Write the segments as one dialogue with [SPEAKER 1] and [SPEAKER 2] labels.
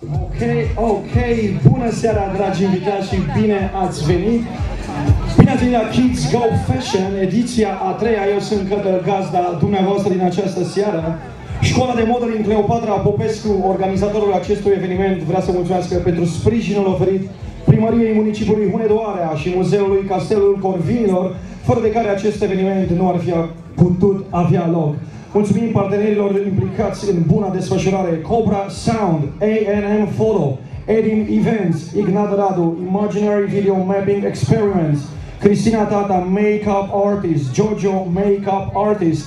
[SPEAKER 1] Ok, bună seara, dragi invitați și bine ați venit! Bine ați venit la Kids Go Fashion, ediția a treia. Eu sunt gazda dumneavoastră din această seară. Școala de modă din Cleopatra Popescu, organizatorul acestui eveniment, vrea să mulțumesc pentru sprijinul oferit Primăriei Municipiului Hunedoara și Muzeului Castelul Corvinilor, fără de care acest eveniment nu ar fi putut avea loc. Mulțumim partenerilor implicați în buna desfășurare: Cobra Sound, A&M Photo, Edim Events, Ignat Radu, Imaginary Video Mapping Experiments, Cristina Tata, Makeup Artist, Jojo, Makeup Artist.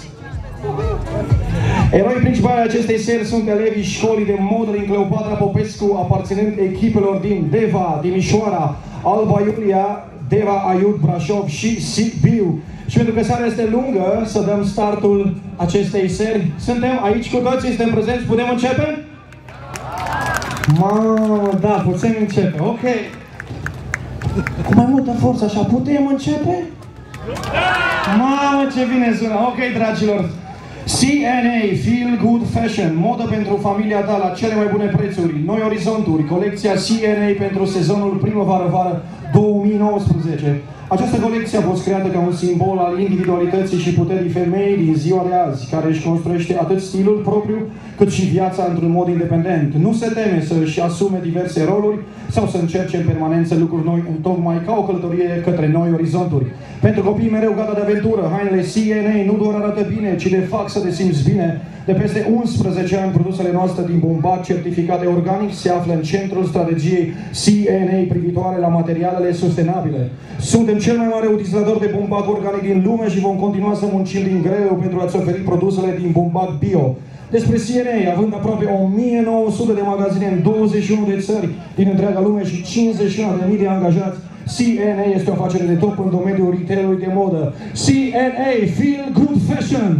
[SPEAKER 1] Eroii principali acestei seri sunt elevii școlii de modă din Cleopatra Popescu, aparținând echipelor din Deva, Timișoara, Alba Iulia, Deva Aiud, Brașov și Sibiu. Și pentru că seara este lungă, să dăm startul acestei seri. Suntem aici cu toții, suntem prezenți, putem începe? Da, putem începe, ok. Cu mai multă forță, așa, putem începe? Mamă, ce bine sună! Ok, dragilor! CNA, Feel Good Fashion, modă pentru familia ta la cele mai bune prețuri, noi orizonturi, colecția CNA pentru sezonul primăvară-vară 2019. Această colecție a fost creată ca un simbol al individualității și puterii femeii din ziua de azi, care își construiește atât stilul propriu, cât și viața într-un mod independent. Nu se teme să își asume diverse roluri sau să încerce în permanență lucruri noi, întocmai ca o călătorie către noi orizonturi. Pentru copii mereu gata de aventură, hainele CNA nu doar arată bine, ci le fac să te simți bine. De peste 11 ani, produsele noastre din bumbac certificate organic se află în centrul strategiei CNA privitoare la materialele sustenabile. Suntem cel mai mare utilizator de bumbac organic din lume și vom continua să muncim din greu pentru a-ți oferi produsele din bumbac bio. Despre CNA, având aproape 1900 de magazine în 21 de țări din întreaga lume și 51.000 de angajați, CNA este o afacere de top în domeniul retail-ului de modă. CNA, Feel Good Fashion!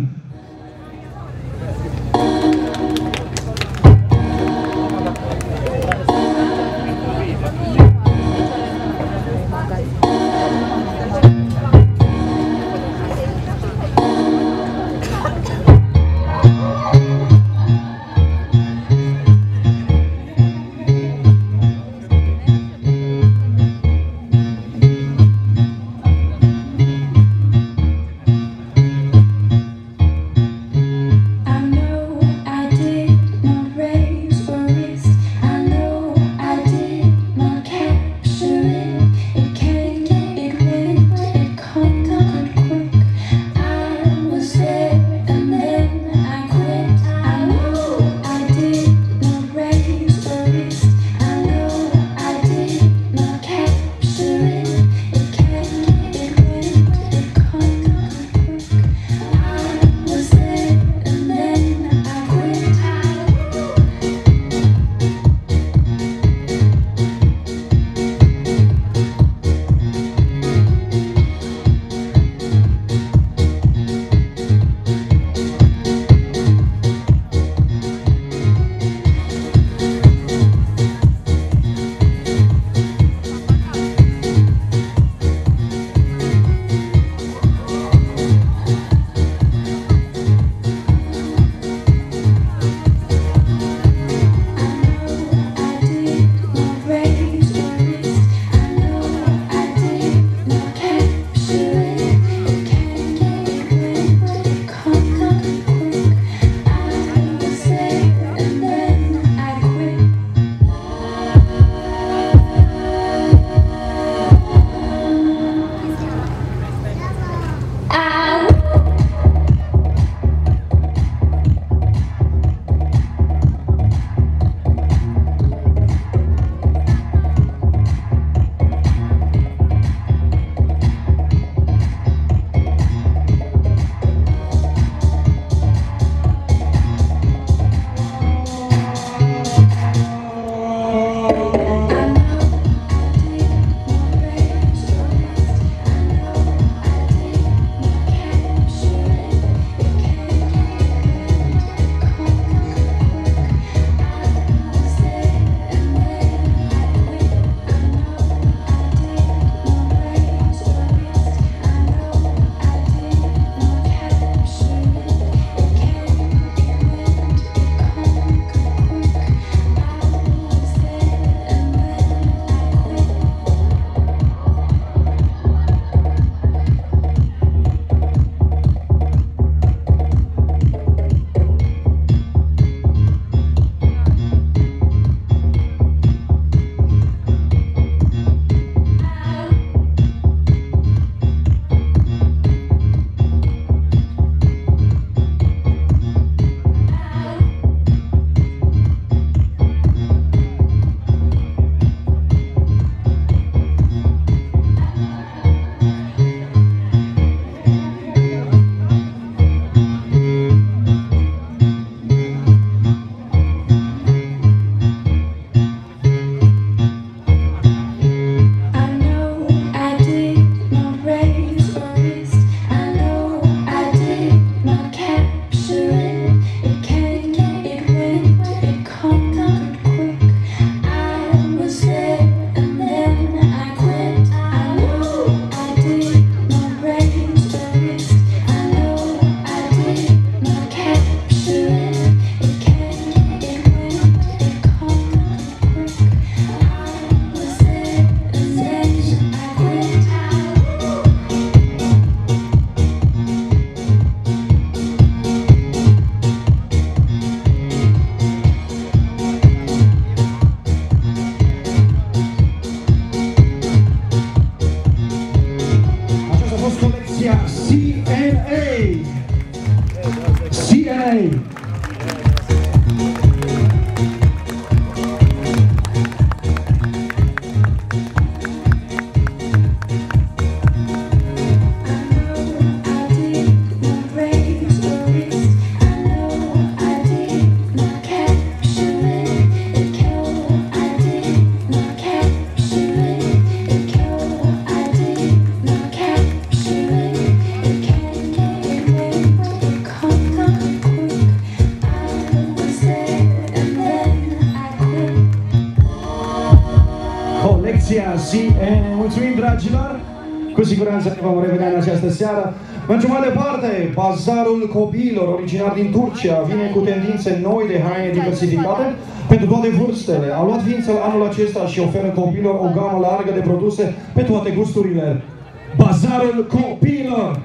[SPEAKER 1] producția CNA. Mulțumim, dragilor! Cu siguranță ne vom revedea în această seară. Mergem mai departe. Bazarul Copiilor, originar din Turcia, vine cu tendințe noi de haine diversificate pentru toate vârstele. A luat ființă anul acesta și oferă copiilor o gamă largă de produse pe toate gusturile. Bazarul Copiilor!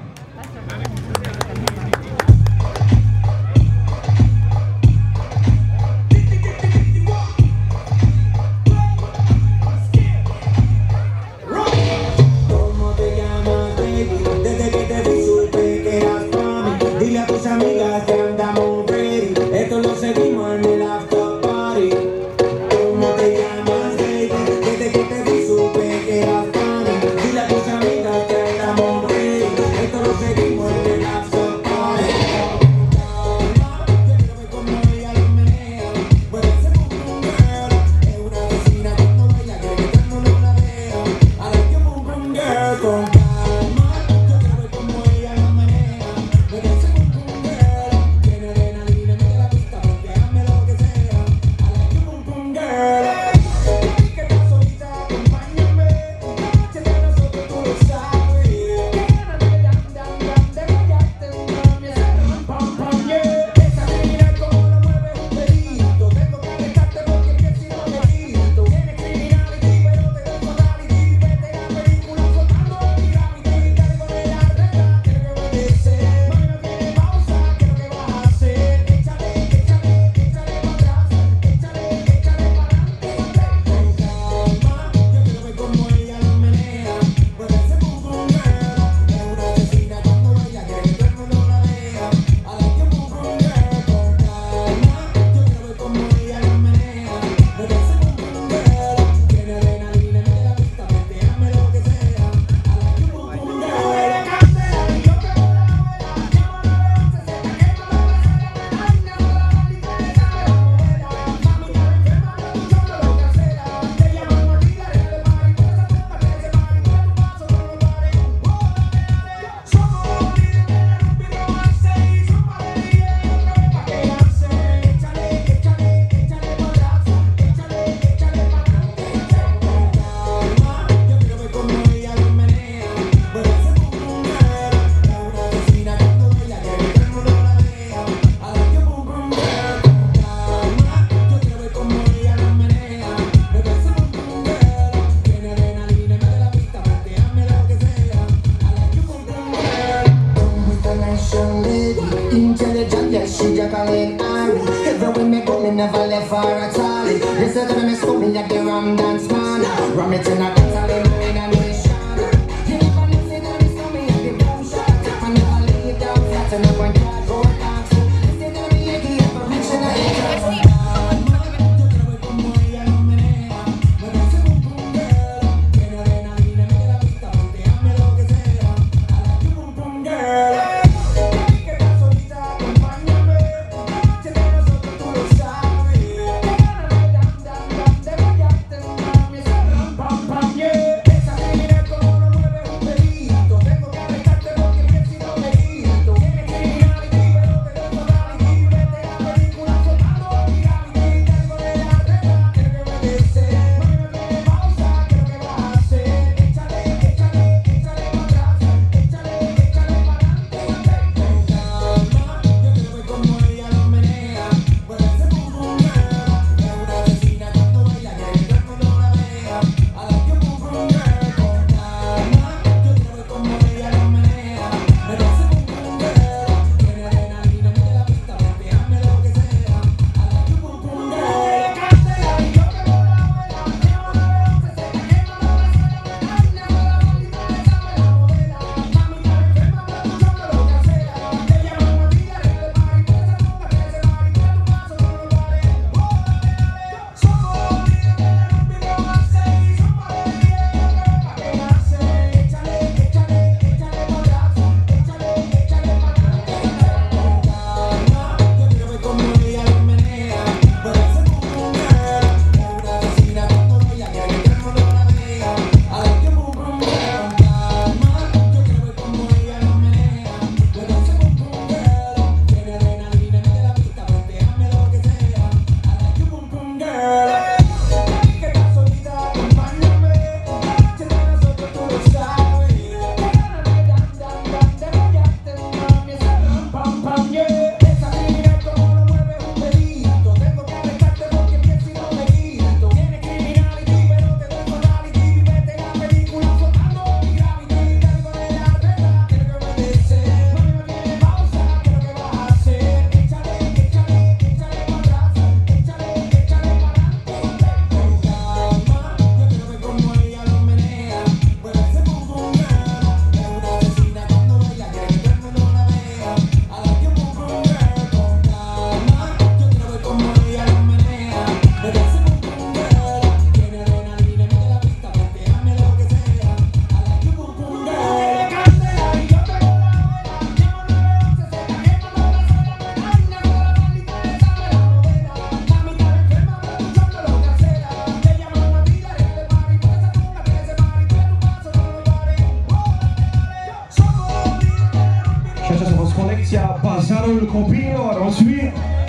[SPEAKER 1] dragul copiilor, mulțumim!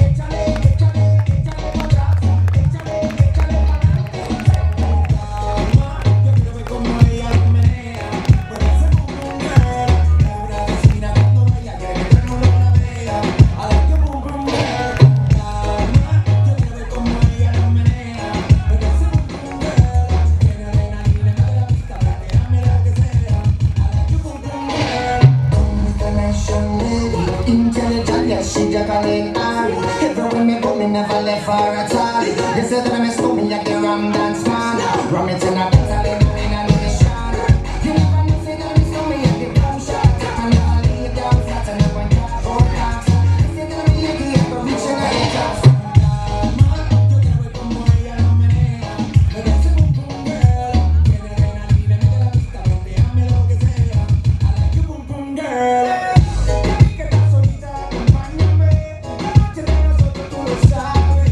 [SPEAKER 2] Never left for at all. You said that I'm a stone like the Ram Dance Man. Ram it in a dance, I live in a nation. You never knew say that I'm stone like the boom shot. I never lay down flat and never got for knocks. You said that I'm a Yankee, I'm a rich and I'm a tough. Yo quiero ver como ella lo menea. Me dice boom boom girl. Tiene adrenalina, mete la pista, déjame lo que sea. I like you boom boom girl. Que estás solita, acompáñame. Noche de nosotros tú lo sabes.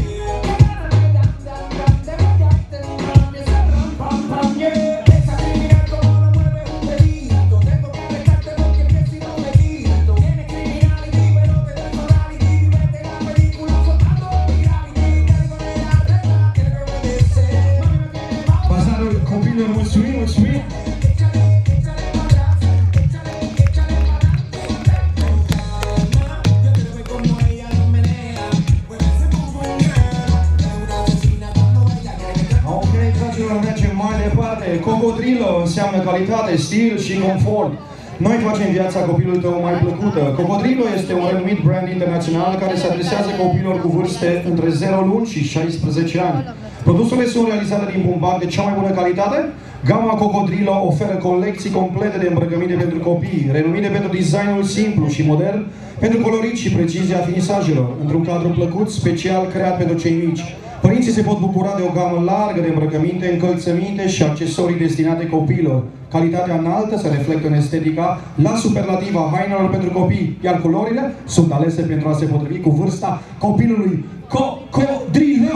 [SPEAKER 1] Cocodrilo înseamnă calitate, stil și confort. Noi facem viața copilului tău mai plăcută. Cocodrilo este un renumit brand internațional care se adresează copiilor cu vârste între 0 luni și 16 ani. Produsele sunt realizate din bumbac de cea mai bună calitate. Gama Cocodrilo oferă colecții complete de îmbrăcăminte pentru copii, renumite pentru designul simplu și modern, pentru colorit și precizia finisajelor, într-un cadru plăcut, special creat pentru cei mici. Părinții se pot bucura de o gamă largă de îmbrăcăminte, încălțăminte și accesorii destinate copiilor. Calitatea înaltă se reflectă în estetica la superlativ a hainelor pentru copii, iar culorile sunt alese pentru a se potrivi cu vârsta copilului. Cocodrilo!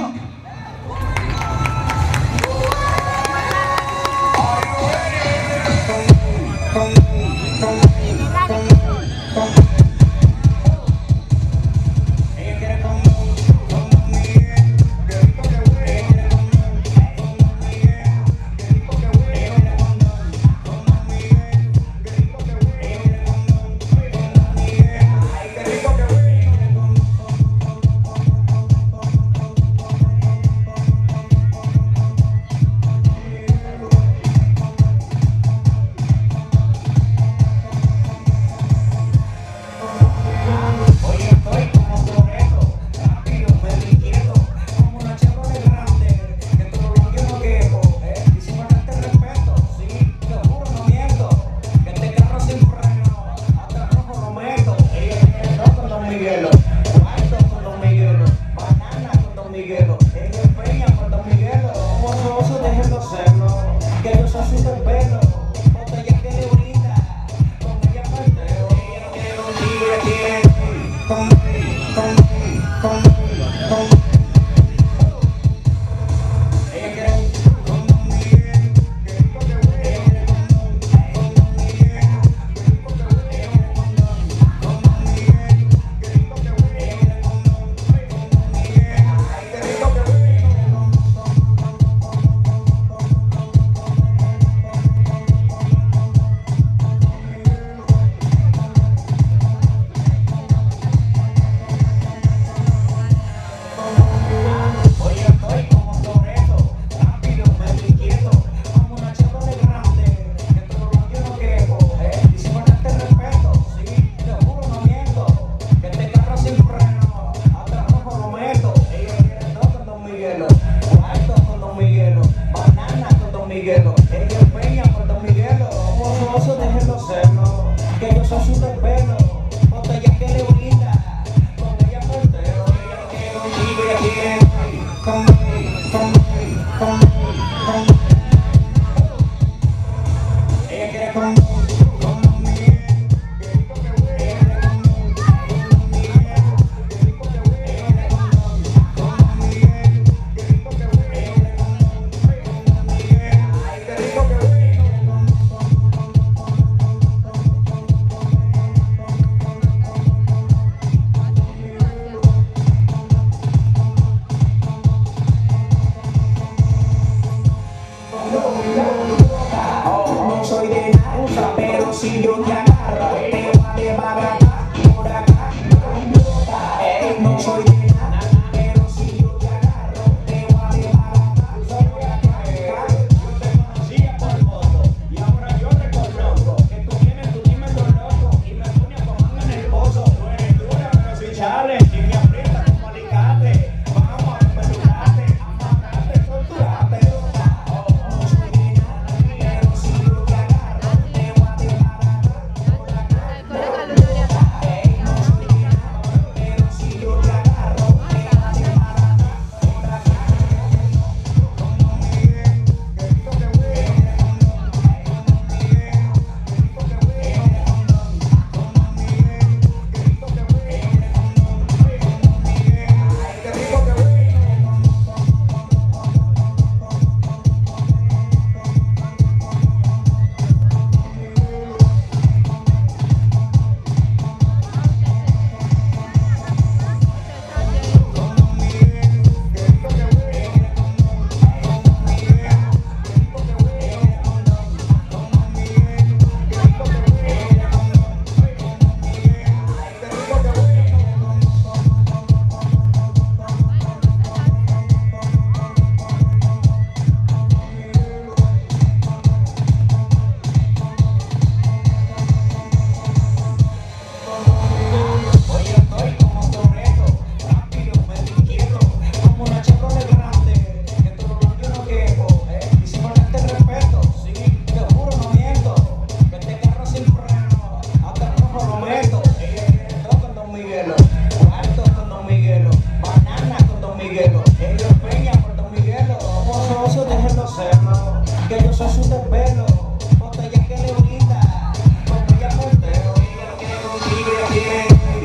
[SPEAKER 2] que yo soy su desvelo, botella que le brinda, botella portero, ella quiere contigo, ella quiere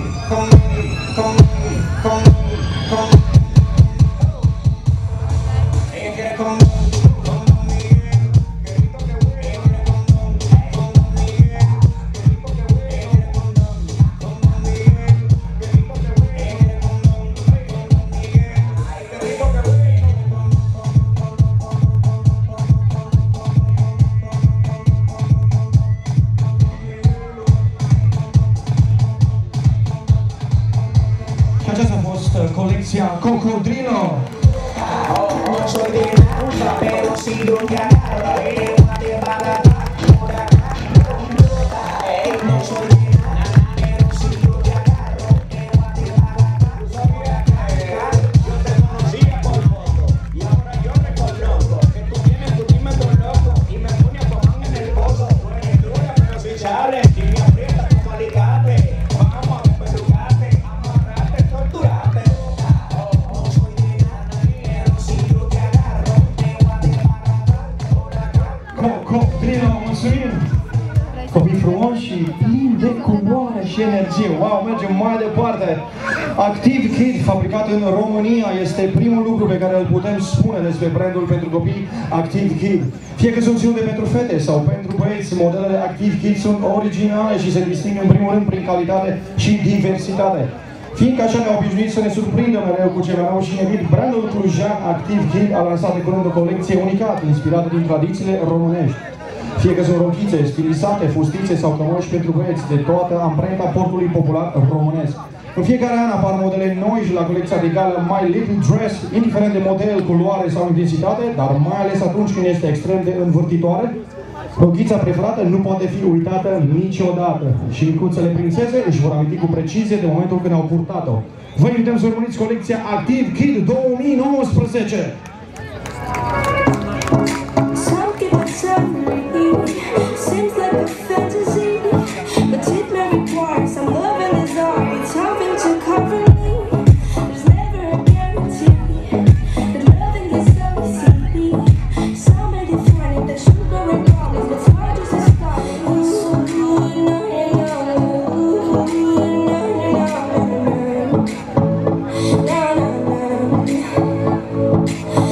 [SPEAKER 2] ella quiere con
[SPEAKER 1] Aceasta a fost colecția Cocodrilo.
[SPEAKER 2] No soy de nada, pero si lo que agarra es una de barata por acá. No soy de nada, pero si lo que agarro es una de barata por acá. Yo te conocía por foto y ahora yo reconozco que tú tienes tu tímetro loco y me pone a tomar en el pozo. Tú eres dura, pero si sales y me aprietas como alicate. Vamos a despelucarte, amarrarte, torturarte.
[SPEAKER 1] Cocodrilo, mulțumim! Copii frumoși și plini de culoare și energie. Wow, mergem mai departe! Active Kid, fabricat în România, este primul lucru pe care îl putem spune despre brandul pentru copii Active Kid. Fie că sunt ținute pentru fete sau pentru băieți, modelele Active Kid sunt originale și se disting în primul rând prin calitate și diversitate. Fiindcă așa ne-au obișnuit să ne surprindă mereu cu ceva nou și inedit, brandul clujan Active Kid a lansat de curând o colecție unicată, inspirată din tradițiile românești. Fie că sunt rochițe, stilisate, fustițe sau cămăși pentru băieți, de toată amprenta portului popular românesc. În fiecare an apar modele noi și la colecția de gală My Little Dress, indiferent de model, culoare sau intensitate, dar mai ales atunci când este extrem de învârtitoare. Rochița preferată nu poate fi uitată niciodată și micuțele prințeze își vor aminti cu precizie de momentul când au purtat-o. Vă invităm să urmăriți colecția Active Kid 2019!
[SPEAKER 3] Seems like a fantasy, but it may require some love and desire. It's helping to cover me. There's never a guarantee that loving is so easy. Some may define it, that sugar and promise, but it's hard to describe it. It's so good, no, no, no, no, no, no.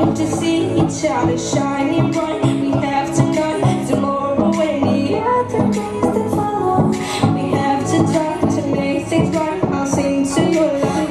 [SPEAKER 3] like to see each other shining bright. We have tonight, tomorrow, and the other days that follow. We have to try to make things right. I'll sing to you like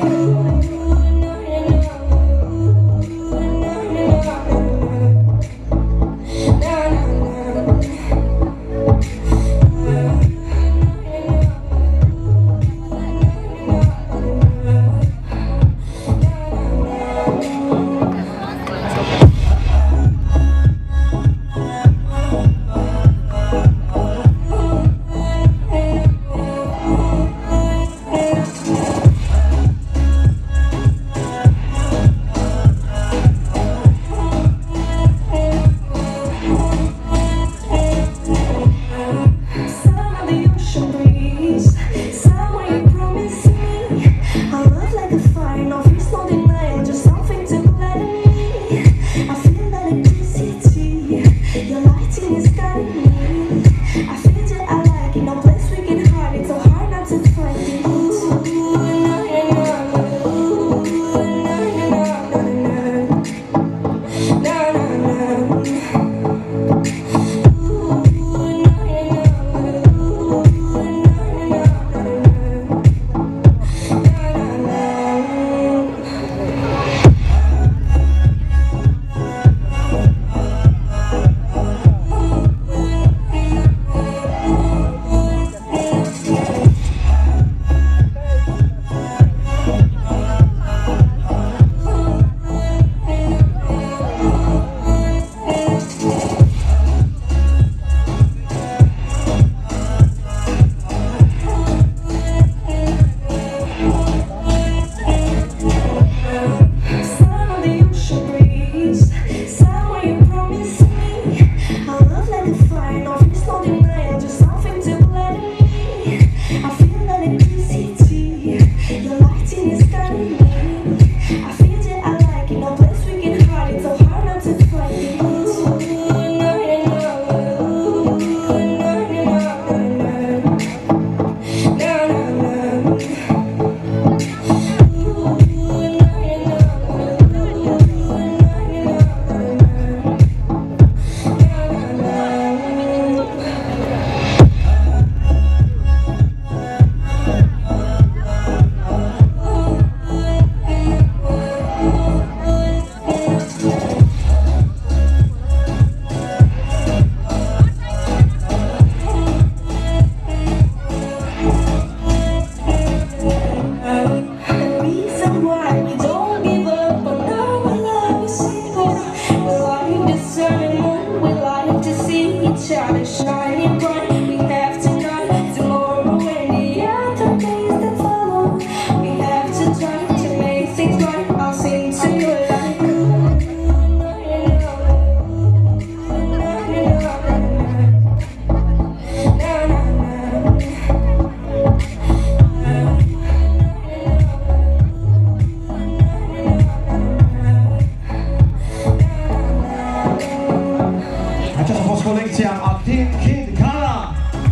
[SPEAKER 1] colecția Active Kid Kala.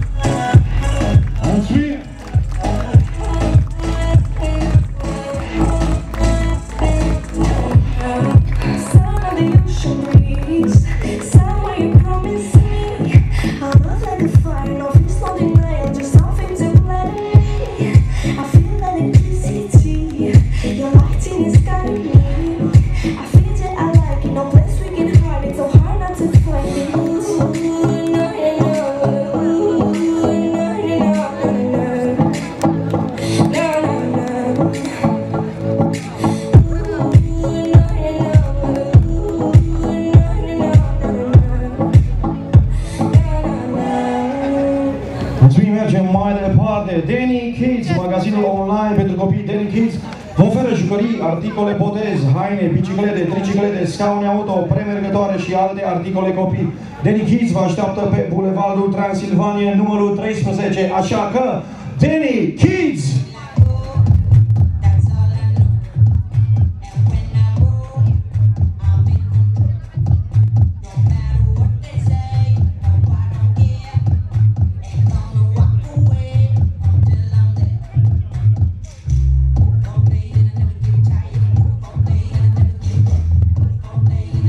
[SPEAKER 1] Mulțumim! Mergem mai departe. Danny Kids, magazinul online pentru copii Danny Kids, vă oferă jucării, articole botez, haine, biciclete, triciclete, scaune auto, premergătoare și alte articole copii. Danny Kids vă așteaptă pe Bulevardul Transilvania, numărul 13, așa că Danny Kids!
[SPEAKER 2] Day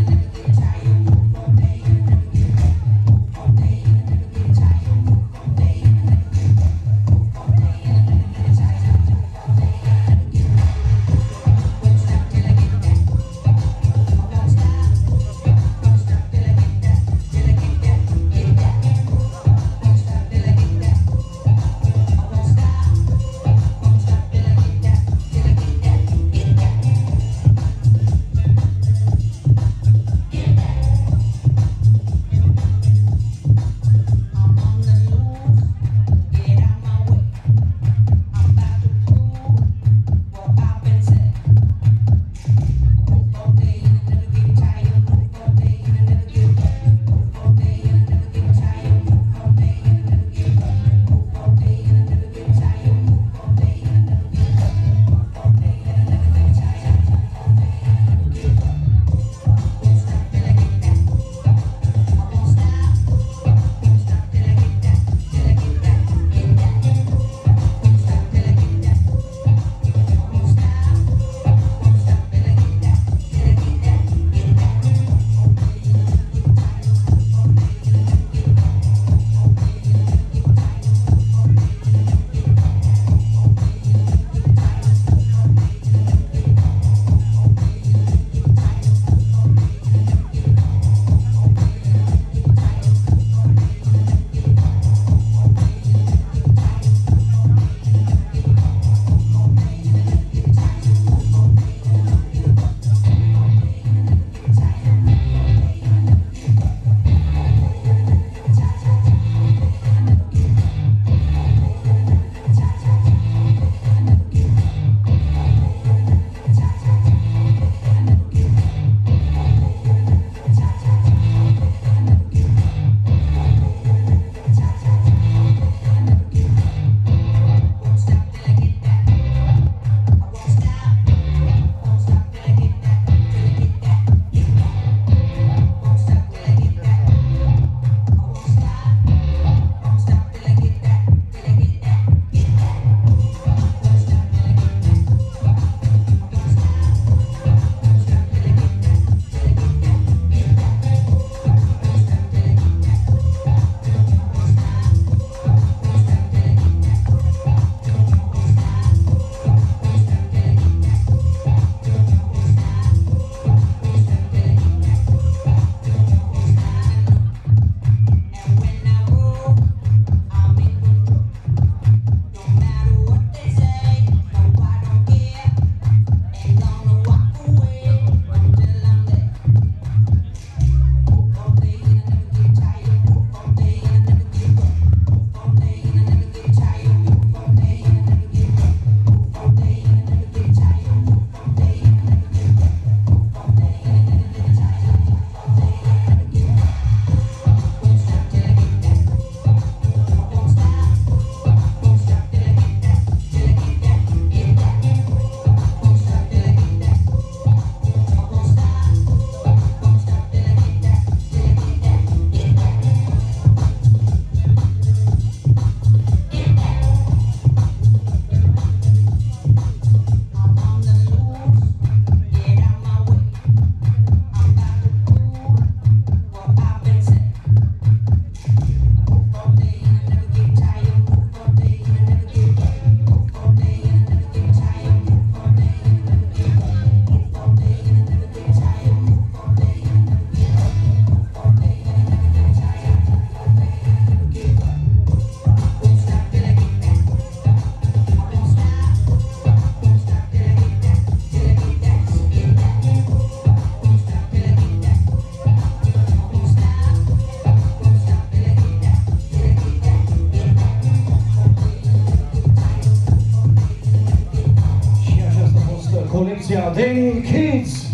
[SPEAKER 1] colecția Danny Kids.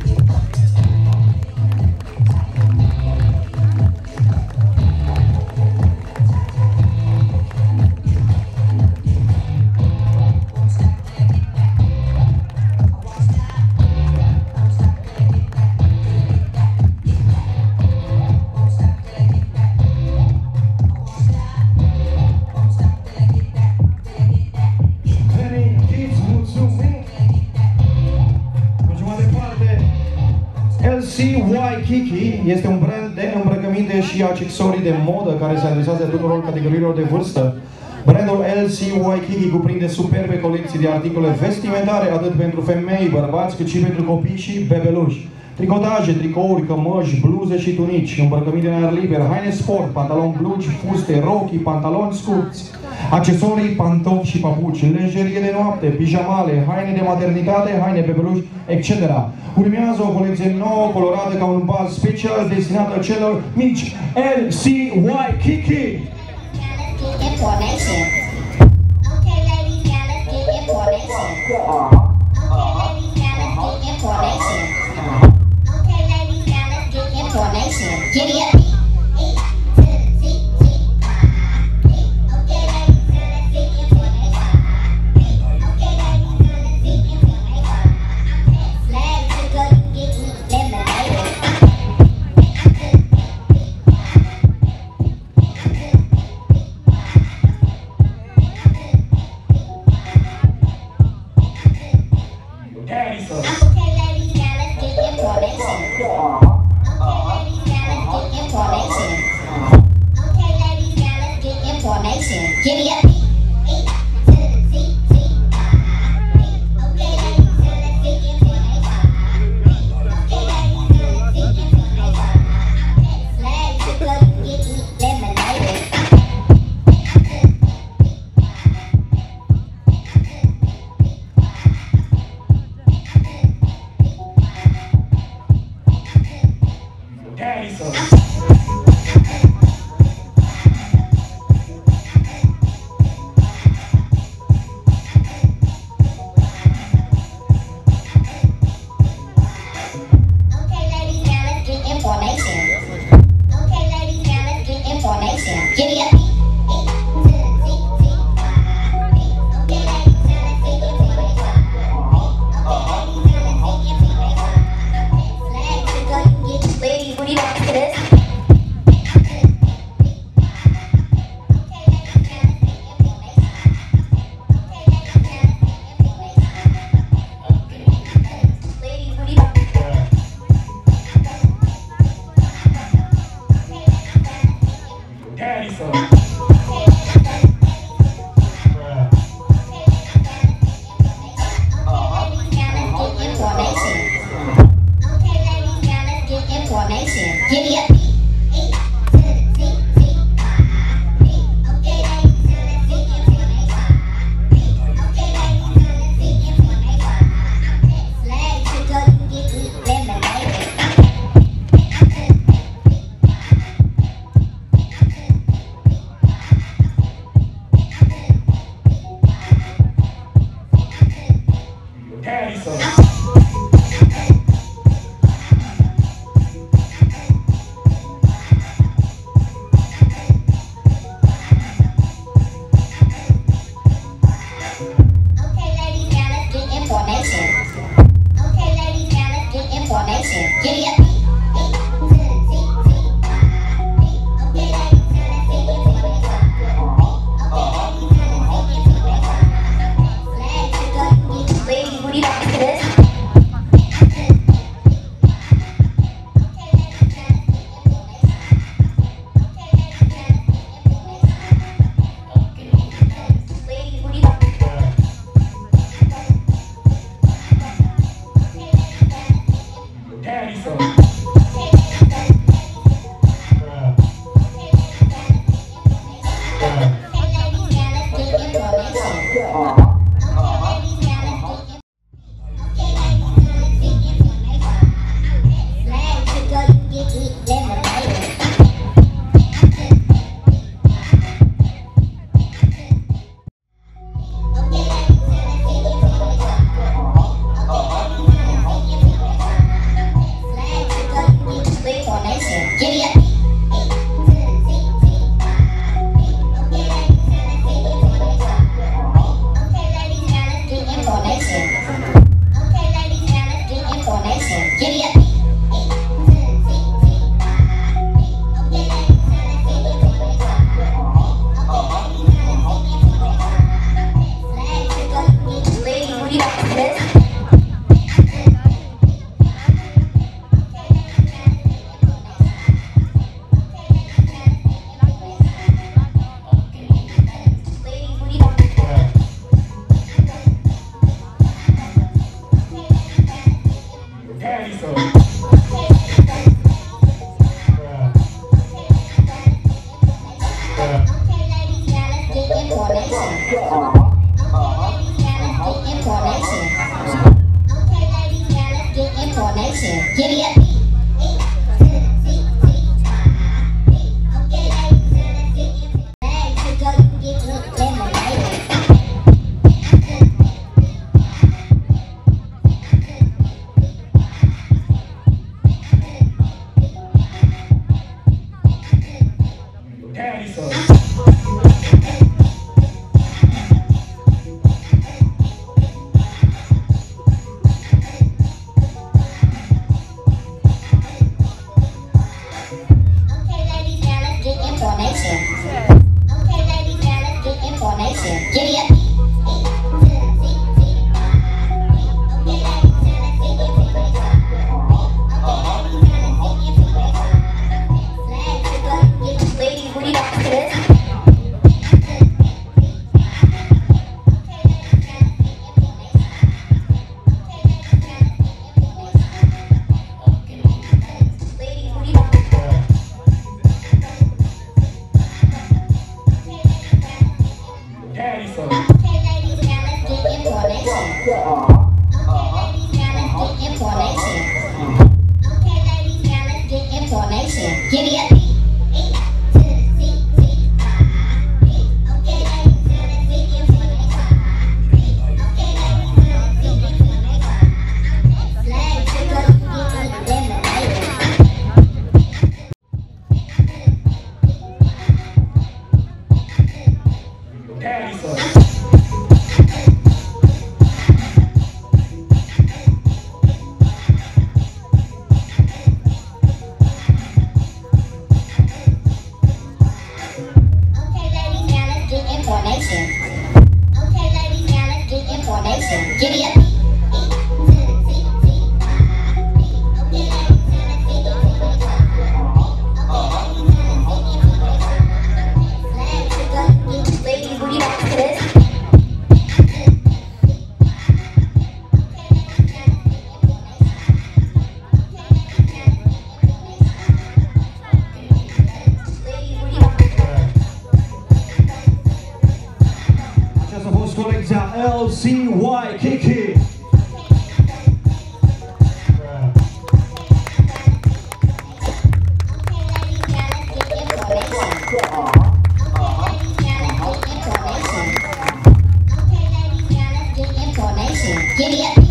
[SPEAKER 1] Waikiki este un brand de îmbrăcăminte și accesorii de modă care se adresează tuturor categoriilor de vârstă. Brandul LC Waikiki cuprinde superbe colecții de articole vestimentare atât pentru femei, bărbați, cât și pentru copii și bebeluși. Tricotaje, tricouri, cămăși, bluze și tunici, îmbrăcăminte în aer liber, haine sport, pantaloni blugi, fuste, rochii, pantaloni scurți, accesorii, pantofi și papuci, lenjerie de noapte, pijamale, haine de maternitate, haine bebeluși, etc. Urmează o colecție nouă, colorată ca un bal special destinată celor mici. LC Waikiki!
[SPEAKER 4] Giddy up. Giddy up. Give me a beat. Give me a beat. Ladies, will you dance to this?
[SPEAKER 1] Aceasta a fost colecția LCY Kiki.
[SPEAKER 4] Give me a beat.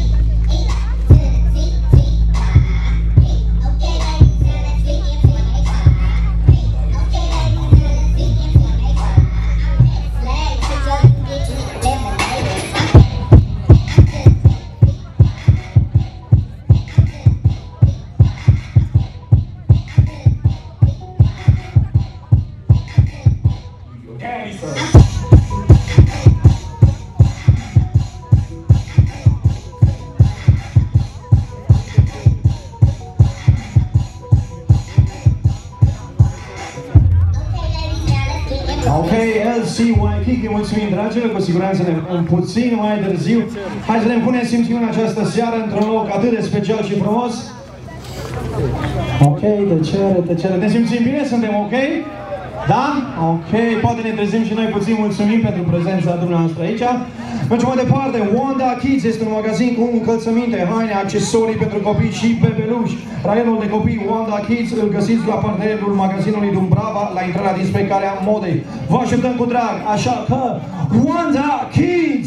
[SPEAKER 1] Ok, LCY Kiki, mulțumim dragilor, cu siguranță puțin mai târziu. Hai să ne punem simțiunea în această seară într-un loc atât de special și frumos. Ok, tăcere, ne simțim bine? Suntem ok? Da? Ok, poate ne trezim și noi puțin, mulțumim pentru prezența dumneavoastră aici. Mergem mai departe, Wanda Kids este un magazin cu încălțăminte, haine, accesorii pentru copii și bebeluși. Raionul de copii Wanda Kids îl găsiți la partenerul magazinului Dumbrava, la intrarea dinspre calea modei. Vă așteptăm cu drag, așa că Wanda Kids!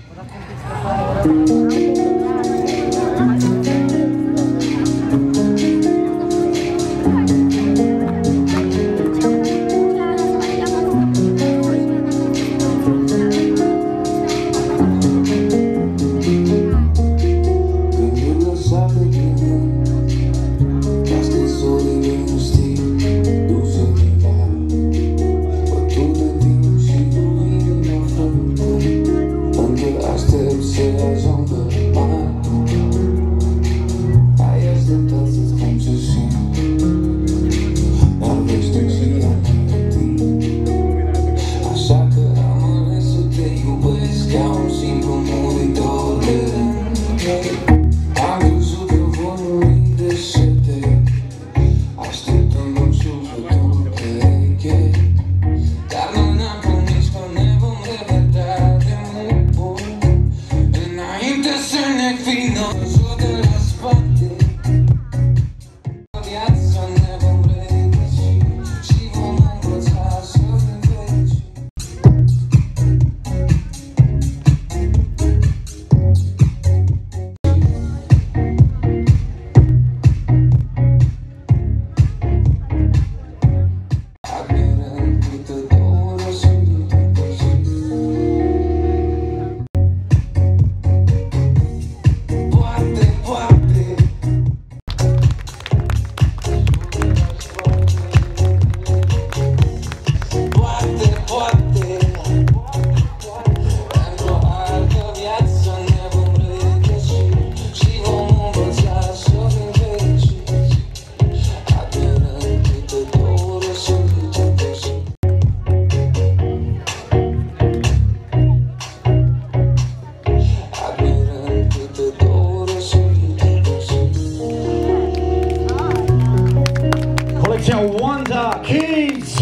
[SPEAKER 1] Wanda Kids!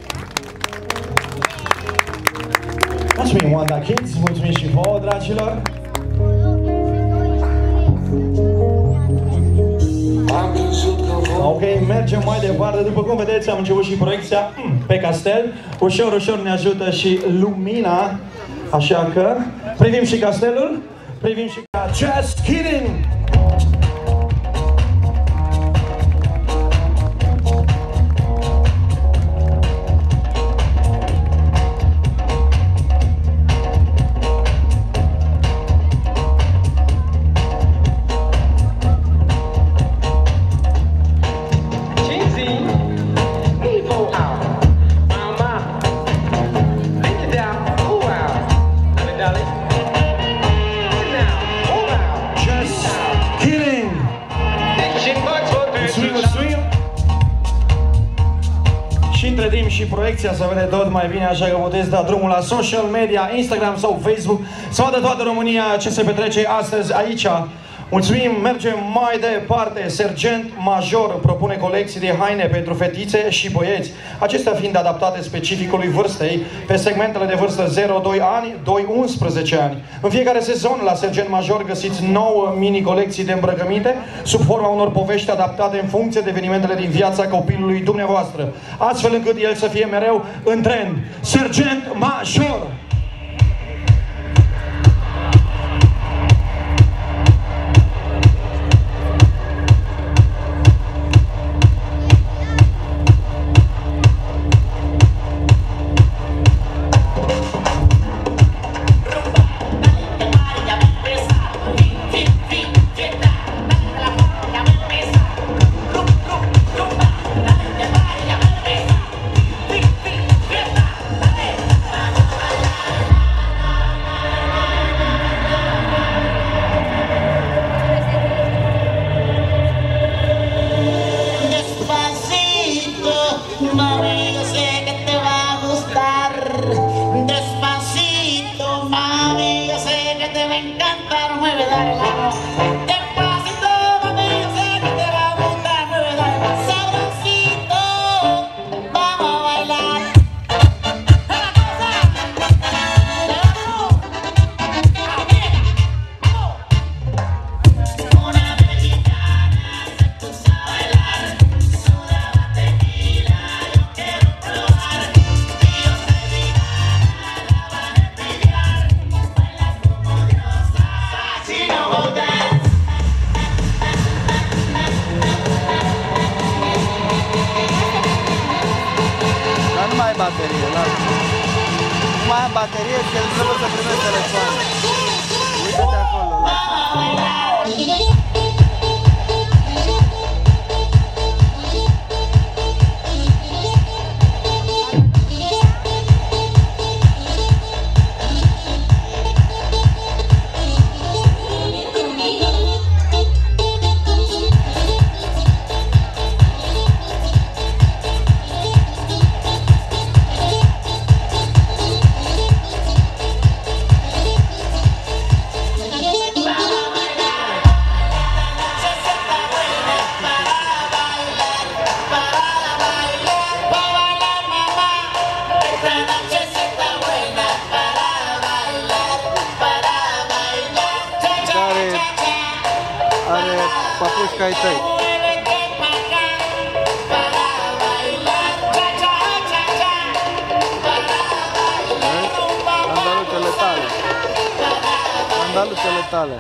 [SPEAKER 1] Mulțumim, Wanda Kids, mulțumim și vouă, dragilor! Am crezut că Ok, mergem mai departe. După cum vedeți, am început și proiecția pe castel. Ușor, ușor ne ajută și lumina. Așa că privim și castelul, privim și Just Kidding! Și proiecția să vede tot mai bine, așa că puteți da drumul la social media, Instagram sau Facebook, să vadă toată România ce se petrece astăzi aici. Mulțumim, mergem mai departe. Sergent Major propune colecții de haine pentru fetițe și băieți, acestea fiind adaptate specificului vârstei pe segmentele de vârstă 0-2 ani, 2-11 ani. În fiecare sezon la Sergent Major găsiți 9 mini-colecții de îmbrăcăminte sub forma unor povești adaptate în funcție de evenimentele din viața copilului dumneavoastră, astfel încât el să fie mereu în trend. Sergent Major!
[SPEAKER 5] baterie și el trebuie să primești telefoane. Uite-te acolo. Papușca ai tăi. Andaluțele tale. Andaluțele tale.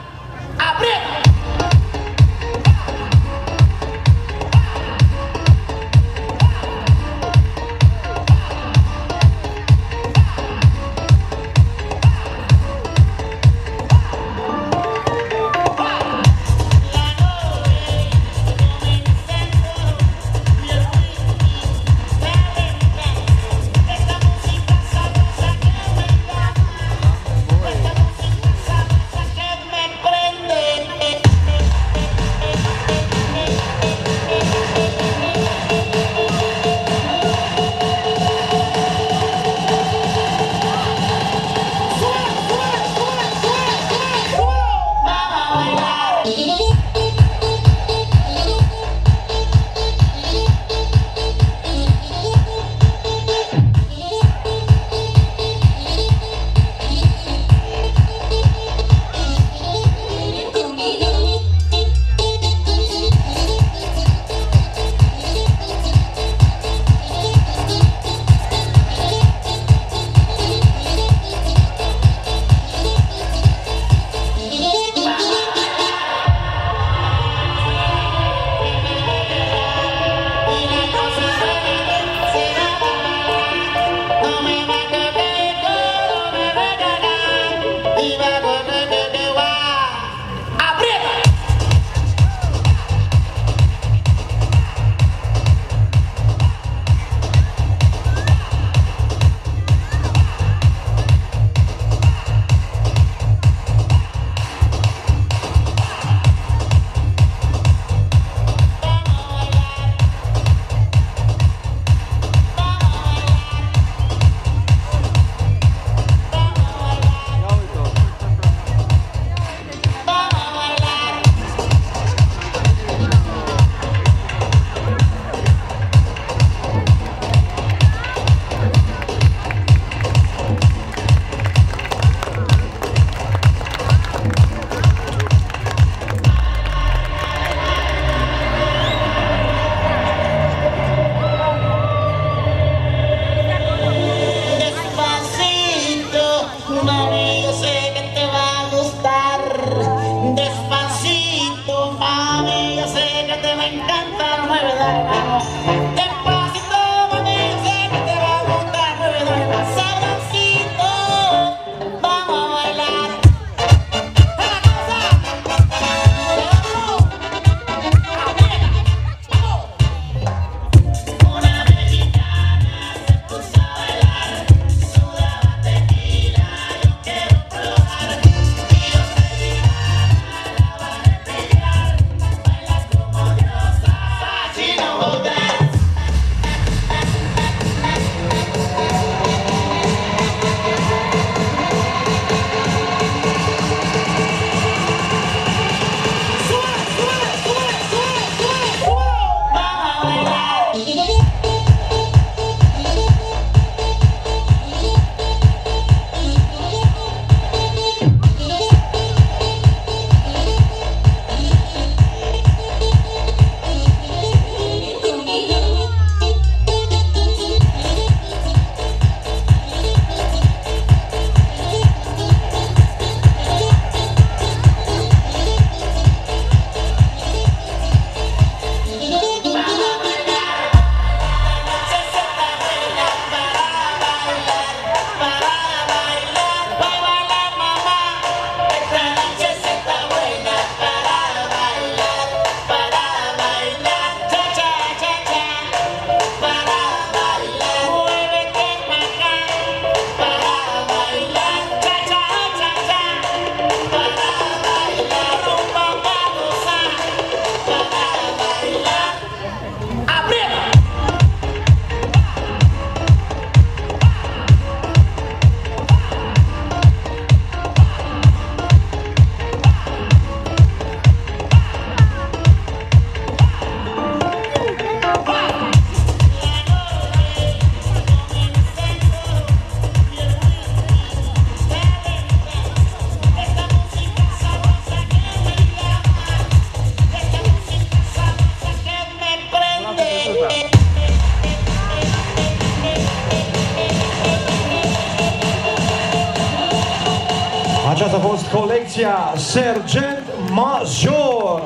[SPEAKER 1] Aceasta a fost colecția Sergent Major.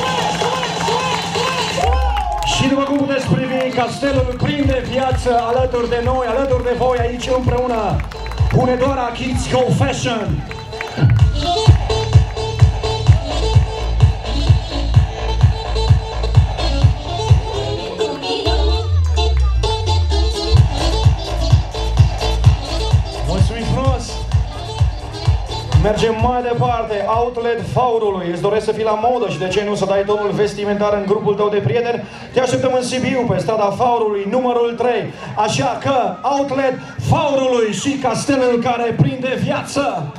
[SPEAKER 1] Și după cum puteți privi, castelul prinde viață alături de noi, alături de voi aici împreună. Hunedoara Kids Confession. Mulțumim frumos! Mergem mai departe, Outlet Faurului. Îți doresc să fii la modă și de ce nu să dai tonul vestimentar în grupul tău de prieteni? Te așteptăm în Sibiu, pe strada Faurului, numărul 3. Așa că, Outlet Faurului și castelul care prinde viață.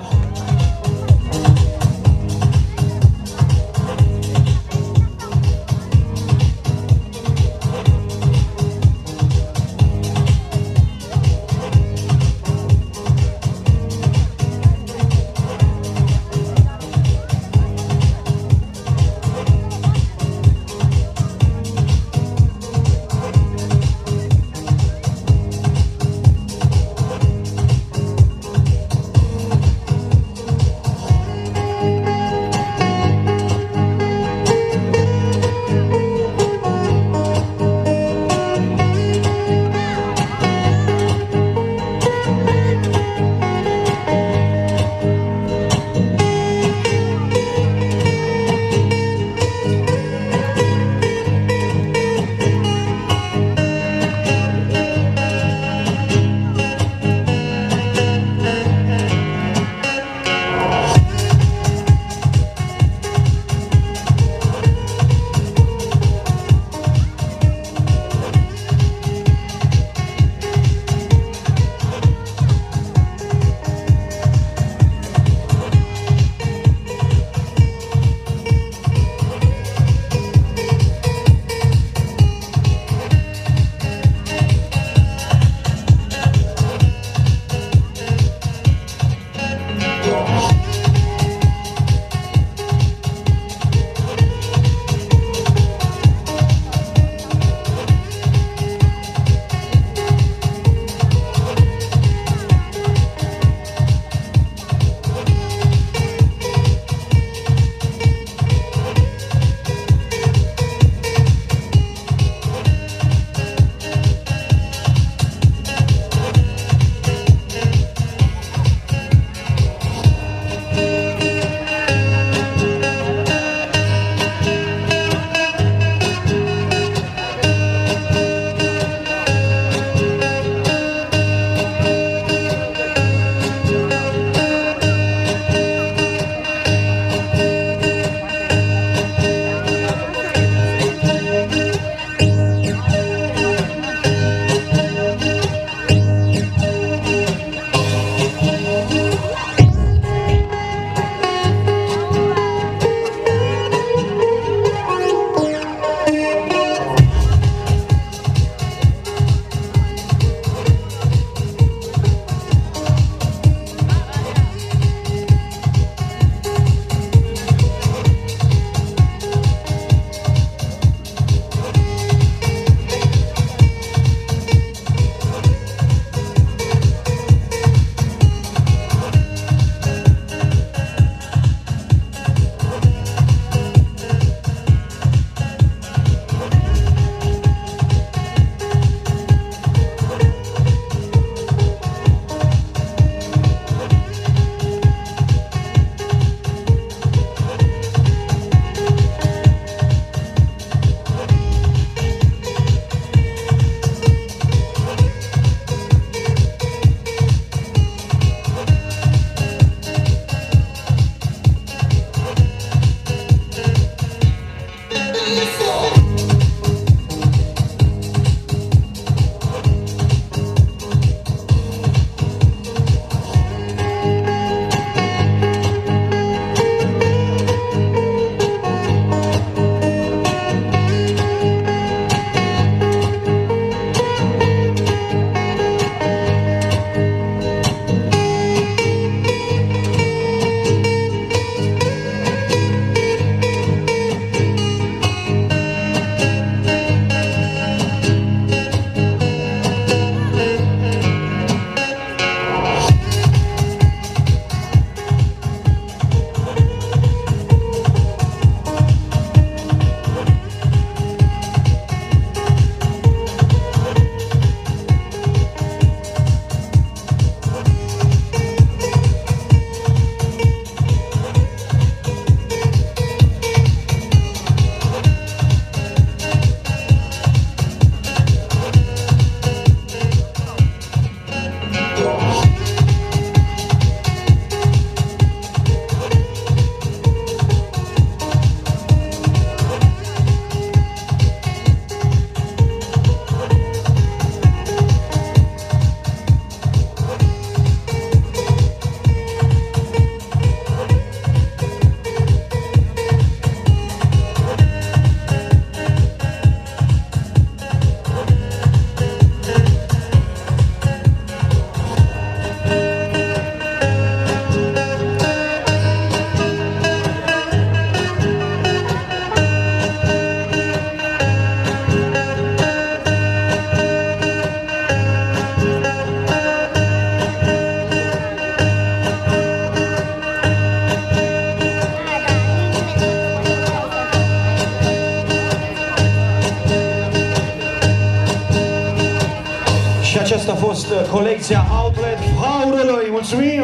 [SPEAKER 1] aceasta a fost colecția Outlet Haurului. Mulțumim!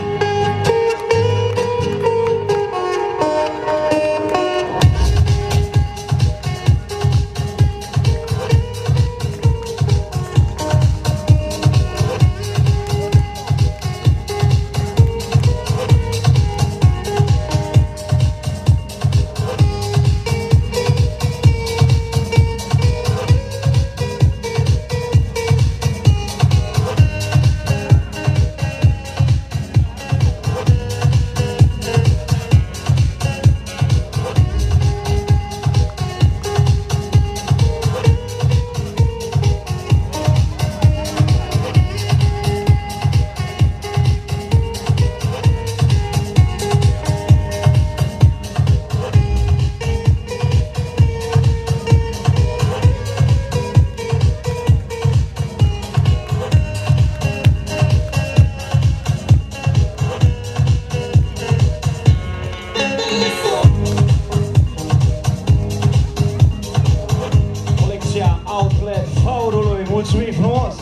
[SPEAKER 1] Outlet Haurului, mulțumim frumos!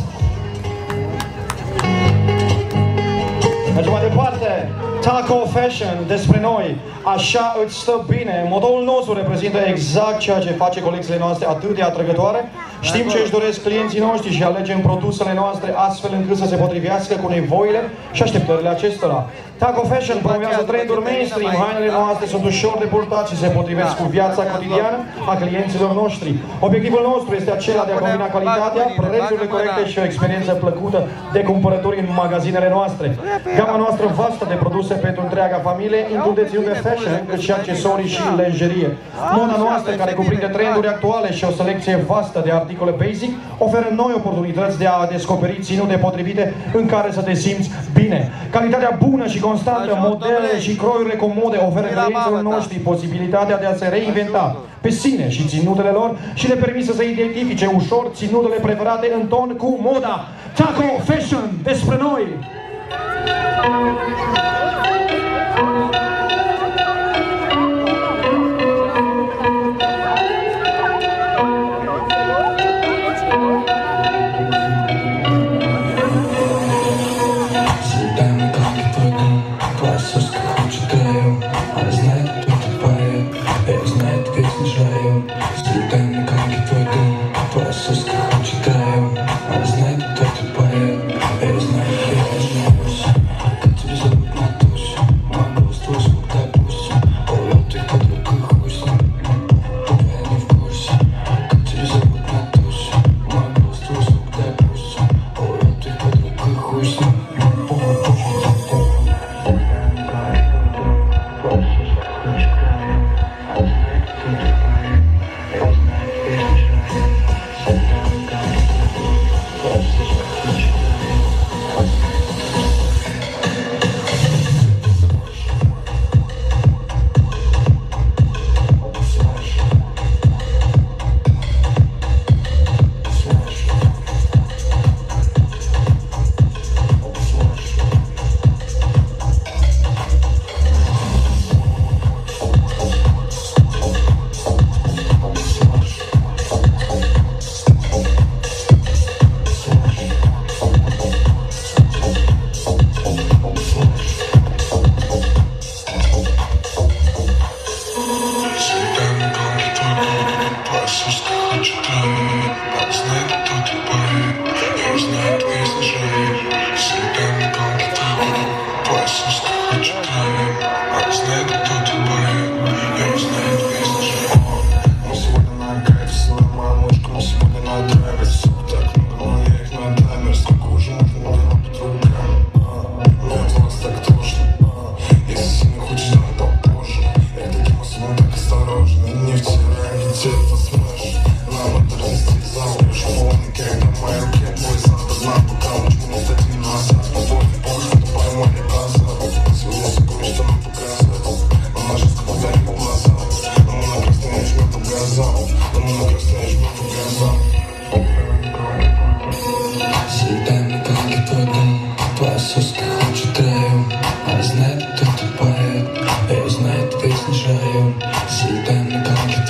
[SPEAKER 1] Mergem mai departe, Taco Fashion, despre noi, așa îți stă bine. Motoul nostru reprezintă exact ceea ce face colecțiile noastre atât de atrăgătoare. Știm ce își doresc clienții noștri și alegem produsele noastre astfel încât să se potrivească cu nevoile și așteptările acestora. Taco Fashion promovează trenduri mainstream, hainele noastre sunt ușor de purtat și se potrivesc cu viața cotidiană a clienților noștri. Obiectivul nostru este acela de a combina calitatea, prețurile corecte și o experiență plăcută de cumpărături în magazinele noastre. Gama noastră vastă de produse pentru întreaga familie include ținute fashion, cât și accesorii și lenjerie. Moda noastră, care cuprinde trenduri actuale și o selecție vastă de articole basic, oferă noi oportunități de a descoperi ținute potrivite în care să te simți bine. Calitatea bună și constantă, modele și croiurile comode oferă clienților noștri posibilitatea de a se reinventa pe sine și ținutele lor și le permite să identifice ușor ținutele preferate în ton cu moda. Taco Fashion, despre noi!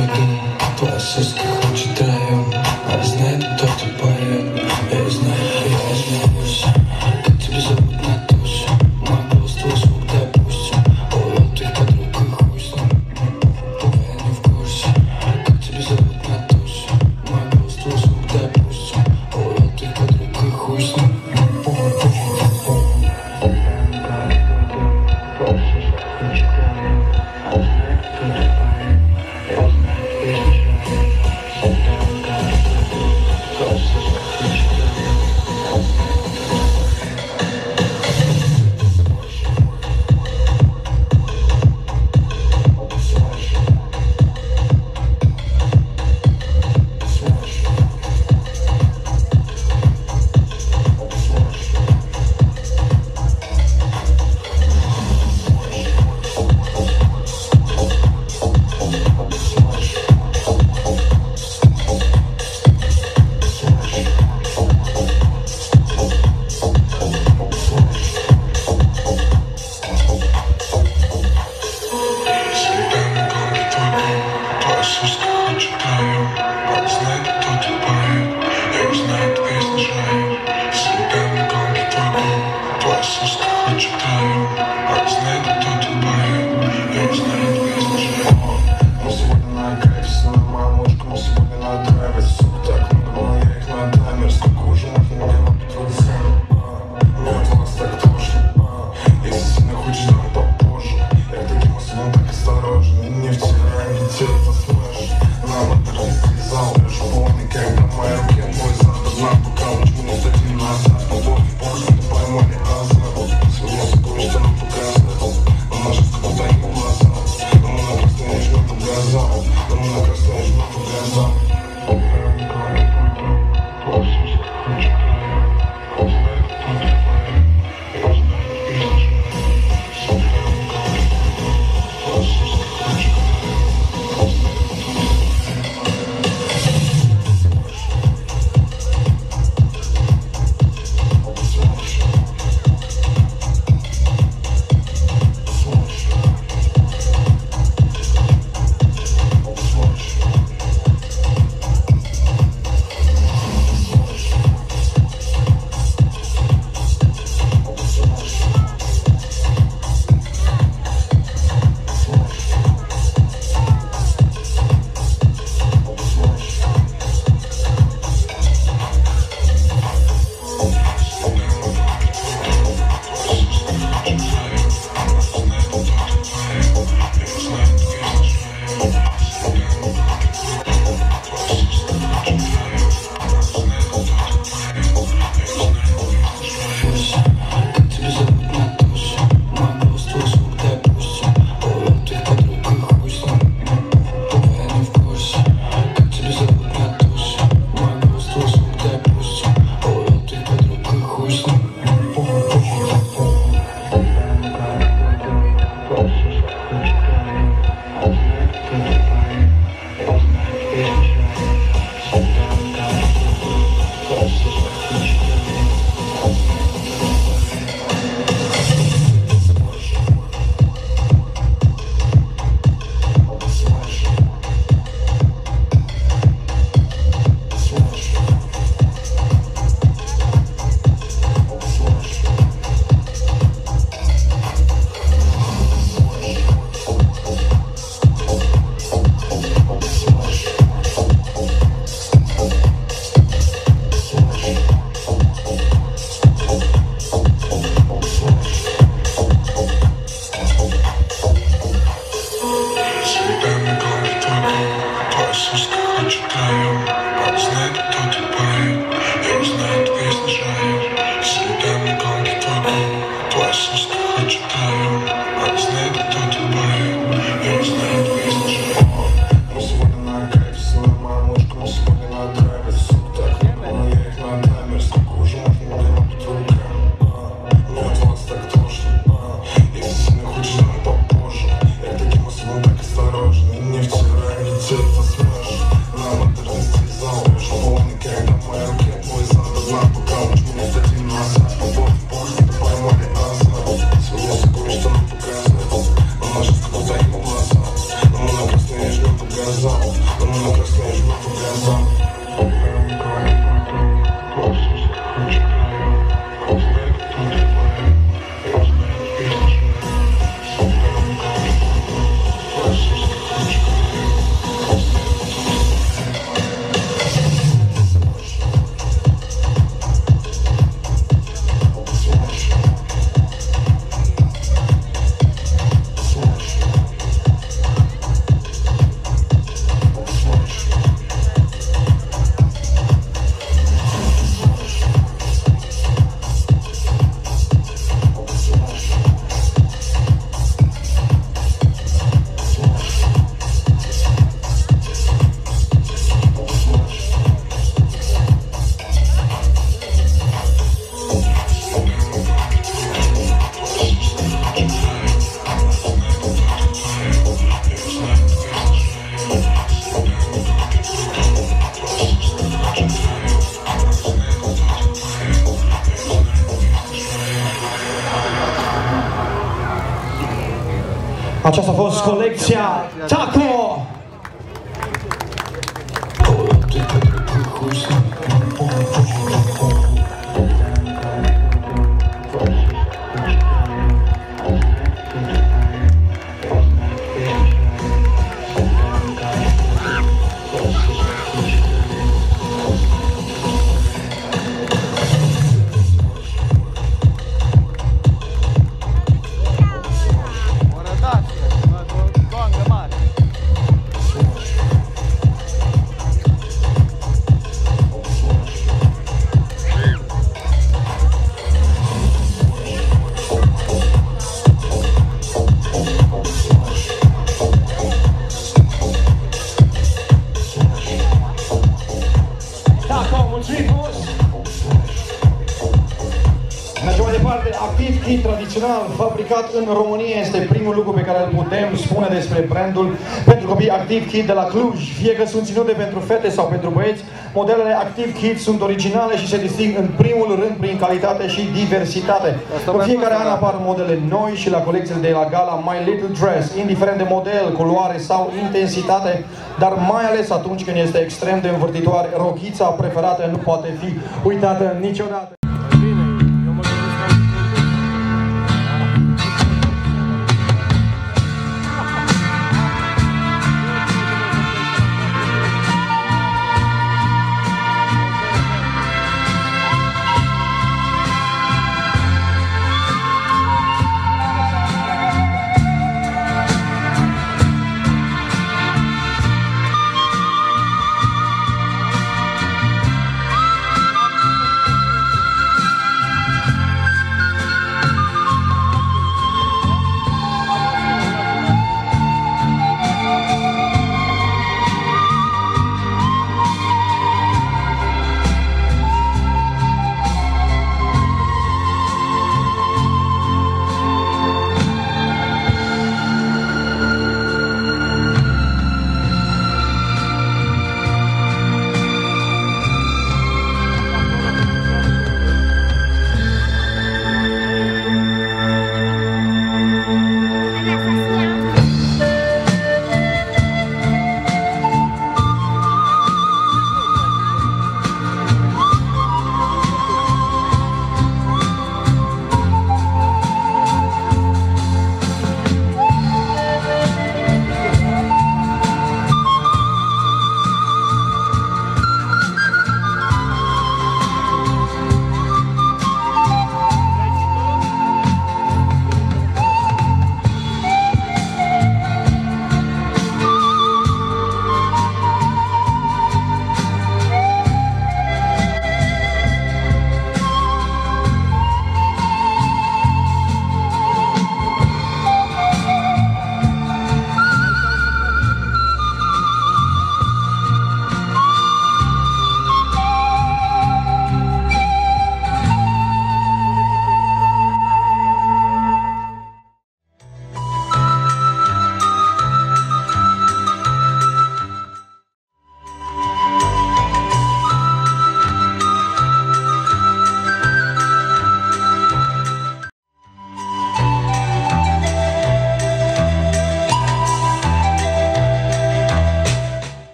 [SPEAKER 6] Хочет район, а знает, кто ты поет, и знает.
[SPEAKER 1] Aceasta a fost colecția Taco! Mergem mai departe, Active Kid tradițional, fabricat în România, este primul lucru pe care îl putem spune despre brandul pentru copii Active Kid de la Cluj. Fie că sunt ținute pentru fete sau pentru băieți, modelele Active Kid sunt originale și se disting în primul rând prin calitate și diversitate. În fiecare an apar modele noi și la colecțiile de la gala My Little Dress, indiferent de model, culoare sau intensitate, dar mai ales atunci când este extrem de învârtitoare, rochița preferată nu poate fi uitată niciodată.